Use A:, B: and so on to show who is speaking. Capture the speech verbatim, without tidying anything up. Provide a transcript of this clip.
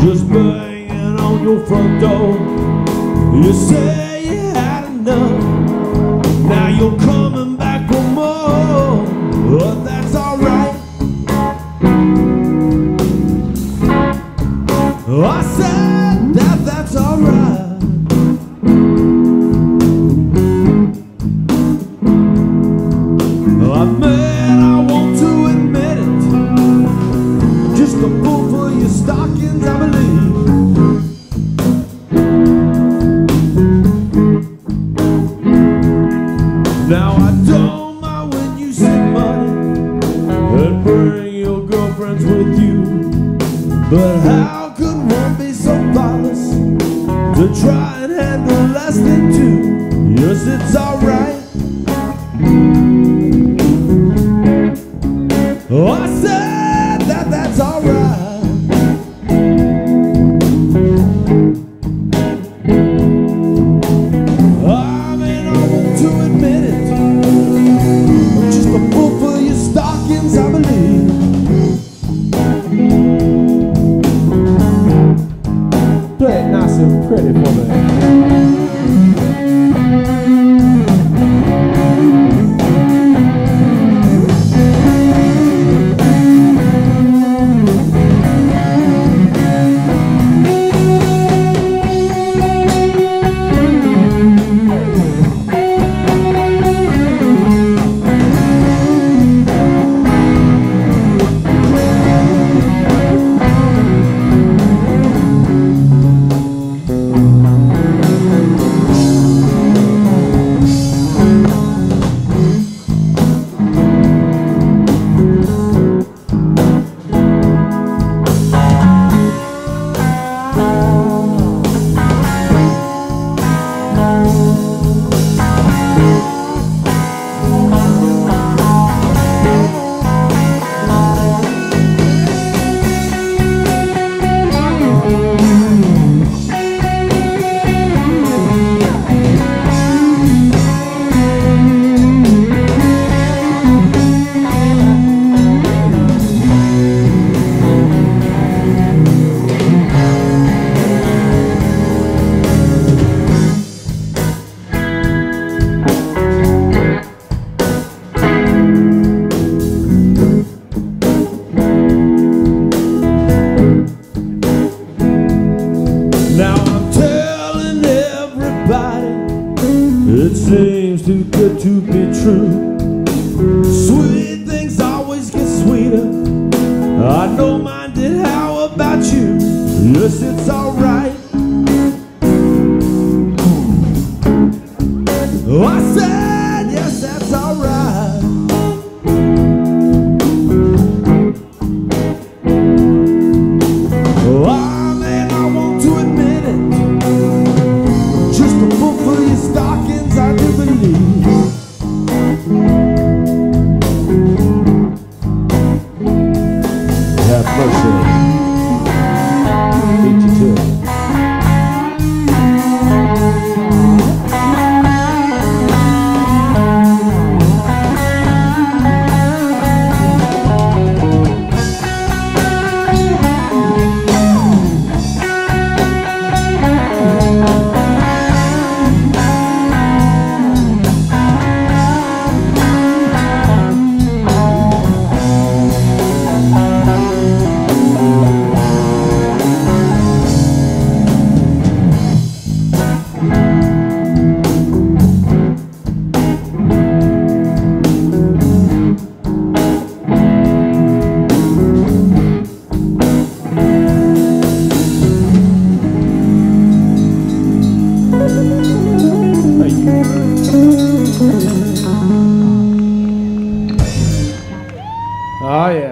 A: just banging on your front door. You say you had enough, now you're coming back for more. But that's alright. I said that that's alright. I admit I want to admit it, just a fool for your stockings, I believe. Now I don't mind when you send money and bring your girlfriends with you, but how could one be so thoughtless to try and handle less than two? Yes, it's alright. Oh, I said that that's alright. I mean, I want to admit it, I'm just a fool for your stockings, I believe. Play it nice and pretty for me. Now I'm telling everybody, it seems too good to be true. Sweet things always get sweeter, I don't mind it, how about you? Yes, it's alright. Oh, I said yes, that's alright. Oh, I mean, I want to admit it, just a fool for your stockings, I do believe. Have mercy. Beat you to it.
B: Oh yeah.